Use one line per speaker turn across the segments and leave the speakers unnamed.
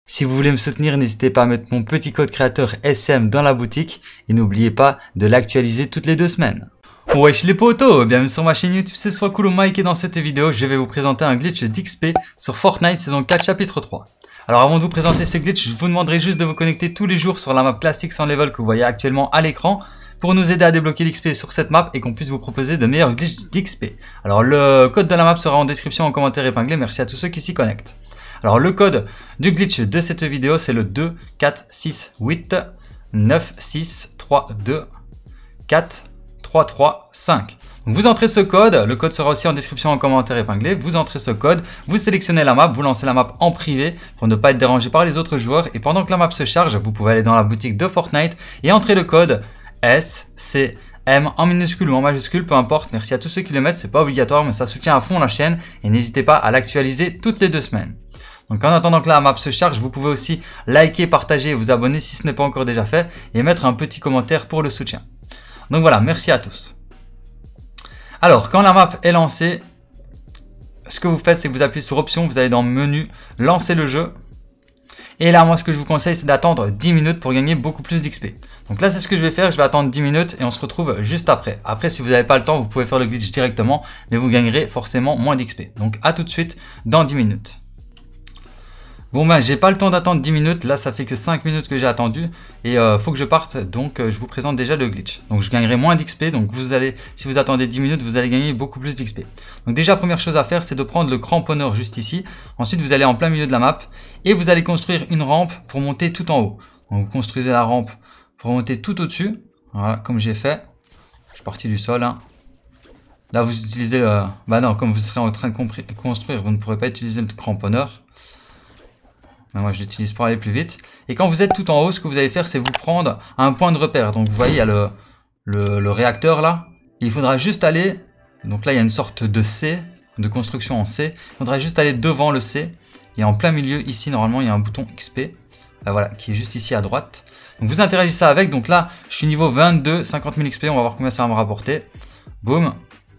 Si vous voulez me soutenir, n'hésitez pas à mettre mon petit code créateur SM dans la boutique et n'oubliez pas de l'actualiser toutes les 2 semaines. Wesh les potos, bienvenue sur ma chaîne YouTube, c'est Swakulu Mike et dans cette vidéo, je vais vous présenter un glitch d'XP sur Fortnite saison 4 chapitre 3. Alors avant de vous présenter ce glitch, je vous demanderai juste de vous connecter tous les jours sur la map classique sans level que vous voyez actuellement à l'écran pour nous aider à débloquer l'XP sur cette map et qu'on puisse vous proposer de meilleurs glitches d'XP. Alors le code de la map sera en description en commentaire épinglé, merci à tous ceux qui s'y connectent. Alors le code du glitch de cette vidéo c'est le 2 4 6 8 9 6 3 2 4 3 3 5. Donc vous entrez ce code, le code sera aussi en description en commentaire épinglé, vous entrez ce code, vous sélectionnez la map, vous lancez la map en privé pour ne pas être dérangé par les autres joueurs et pendant que la map se charge, vous pouvez aller dans la boutique de Fortnite et entrer le code SCM en minuscule ou en majuscule, peu importe. Merci à tous ceux qui le mettent, c'est pas obligatoire mais ça soutient à fond la chaîne et n'hésitez pas à l'actualiser toutes les 2 semaines. Donc en attendant que la map se charge, vous pouvez aussi liker, partager et vous abonner si ce n'est pas encore déjà fait et mettre un petit commentaire pour le soutien. Donc voilà, merci à tous. Alors quand la map est lancée, ce que vous faites c'est que vous appuyez sur option, vous allez dans menu, lancer le jeu. Et là moi ce que je vous conseille c'est d'attendre 10 minutes pour gagner beaucoup plus d'XP. Donc là c'est ce que je vais faire, je vais attendre 10 minutes et on se retrouve juste après. Après si vous n'avez pas le temps vous pouvez faire le glitch directement mais vous gagnerez forcément moins d'XP. Donc à tout de suite dans 10 minutes. Bon ben j'ai pas le temps d'attendre 10 minutes, là ça fait que 5 minutes que j'ai attendu et faut que je parte donc je vous présente déjà le glitch. Donc je gagnerai moins d'XP, donc vous allez, si vous attendez 10 minutes vous allez gagner beaucoup plus d'XP. Donc déjà première chose à faire c'est de prendre le cramponneur juste ici, ensuite vous allez en plein milieu de la map et vous allez construire une rampe pour monter tout en haut. Donc vous construisez la rampe pour monter tout au dessus, voilà comme j'ai fait, je suis parti du sol hein. Là vous utilisez le, bah non comme vous serez en train de construire vous ne pourrez pas utiliser le cramponneur. Mais moi je l'utilise pour aller plus vite. Et quand vous êtes tout en haut, ce que vous allez faire c'est vous prendre un point de repère. Donc vous voyez il y a le réacteur là. Il faudra juste aller, donc là il y a une sorte de C, de construction en C. Il faudra juste aller devant le C. Et en plein milieu ici normalement il y a un bouton XP. Voilà, qui est juste ici à droite. Donc vous interagissez avec, donc là je suis niveau 22, 50 000 XP, on va voir combien ça va me rapporter. Boum.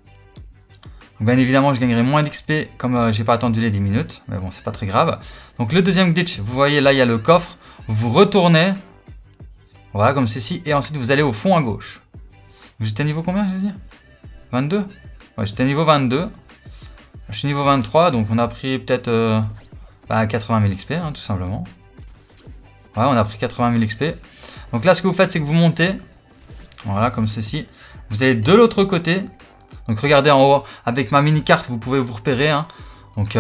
Bien évidemment, je gagnerai moins d'XP comme j'ai pas attendu les 10 minutes. Mais bon, c'est pas très grave. Donc le deuxième glitch, vous voyez là, il y a le coffre. Vous retournez. Voilà, comme ceci. Et ensuite, vous allez au fond à gauche. J'étais niveau combien, je veux dire 22 ouais, j'étais niveau 22. Je suis niveau 23. Donc on a pris peut-être 80 000 XP, hein, tout simplement. Ouais, on a pris 80 000 XP. Donc là, ce que vous faites, c'est que vous montez. Voilà, comme ceci. Vous allez de l'autre côté. Donc regardez en haut, avec ma mini carte, vous pouvez vous repérer. Hein. Donc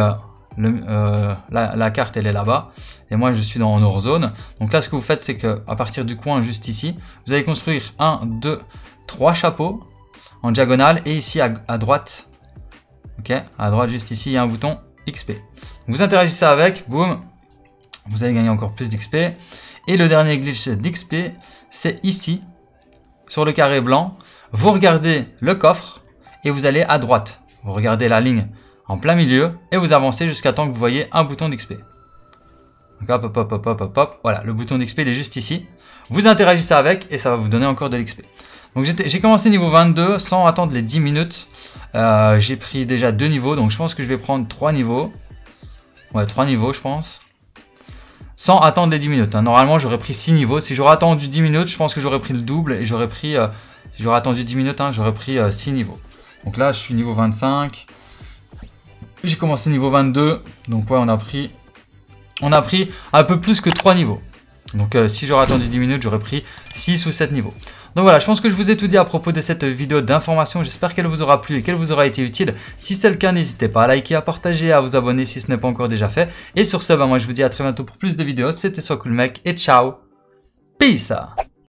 la carte, elle est là-bas. Et moi, je suis dans Hors-Zone. Donc là, ce que vous faites, c'est qu'à partir du coin, juste ici, vous allez construire 1, 2, 3 chapeaux en diagonale. Et ici, à droite, ok, à droite, juste ici, il y a un bouton XP. Vous interagissez avec, boum, vous allez gagner encore plus d'XP. Et le dernier glitch d'XP, c'est ici, sur le carré blanc. Vous regardez le coffre. Et vous allez à droite, vous regardez la ligne en plein milieu et vous avancez jusqu'à temps que vous voyez un bouton d'XP. Donc hop, hop, hop, hop, hop, hop, voilà, le bouton d'XP il est juste ici. Vous interagissez avec et ça va vous donner encore de l'XP. Donc j'ai commencé niveau 22 sans attendre les 10 minutes. J'ai pris déjà 2 niveaux, donc je pense que je vais prendre 3 niveaux. Ouais, 3 niveaux je pense. Sans attendre les 10 minutes. Hein. Normalement j'aurais pris 6 niveaux. Si j'aurais attendu 10 minutes, je pense que j'aurais pris le double et j'aurais pris, si j'aurais attendu 10 minutes, hein, j'aurais pris 6 niveaux. Donc là, je suis niveau 25. J'ai commencé niveau 22. Donc ouais, on a pris un peu plus que 3 niveaux. Donc si j'aurais attendu 10 minutes, j'aurais pris 6 ou 7 niveaux. Donc voilà, je pense que je vous ai tout dit à propos de cette vidéo d'information. J'espère qu'elle vous aura plu et qu'elle vous aura été utile. Si c'est le cas, n'hésitez pas à liker, à partager, à vous abonner si ce n'est pas encore déjà fait. Et sur ce, moi je vous dis à très bientôt pour plus de vidéos. C'était Swakulu Mike et ciao. Peace.